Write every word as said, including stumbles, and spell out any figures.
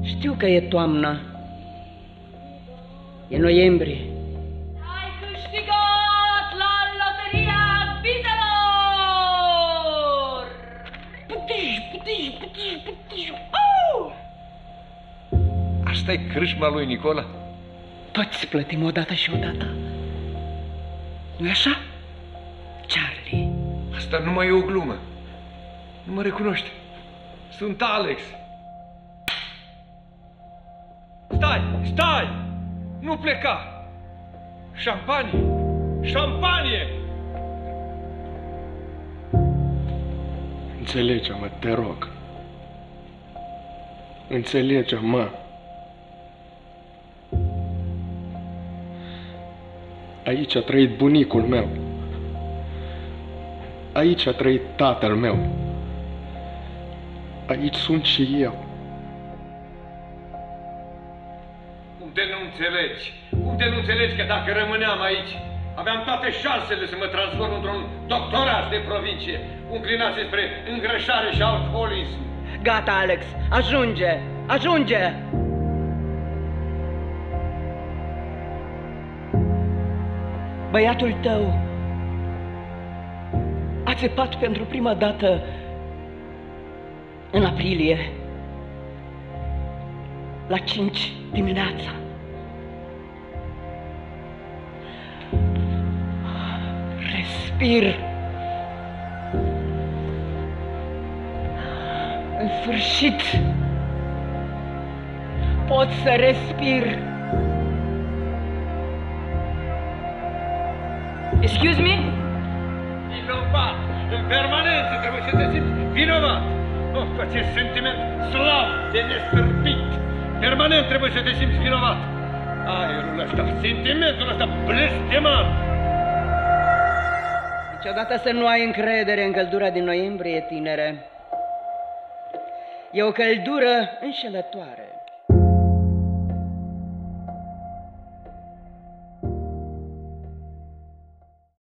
Știu că e toamnă. E noiembrie. Ai câștigat la loteria viselor! Putij, putij, putij, putij. Au! Asta-i crâșma lui Nicola? Toți plătim odată și odată. Nu-i așa, Charlie? Asta nu mai e o glumă. Nu mă recunoști. Sunt Alex. Stai, stai! Nu pleca! Șampanie! Șampanie! Înțelege-mă, te rog. Înțelege-mă. Aici a trăit bunicul meu. Aici a trăit tatăl meu. Aici sunt și eu. Cum te nu înțelegi? Cum te nu înțelegi că dacă rămâneam aici, aveam toate șansele să mă transform într-un doctorat de provincie, înclinat spre îngrășare și alcoolism? Gata, Alex, ajunge, ajunge! Băiatul tău a țepat pentru prima dată în aprilie, la cinci dimineața. Respir. În sfârșit pot să respir. Excuse me? Vinovat! În permanență trebuie să te simți vinovat! Oh, cu acest sentiment slab de nestârpit! Permanent trebuie să te simți vinovat! Aerul ăsta, sentimentul ăsta blestemat! Niciodată să nu ai încredere în căldura din noiembrie, tinere. E o căldură înșelătoare.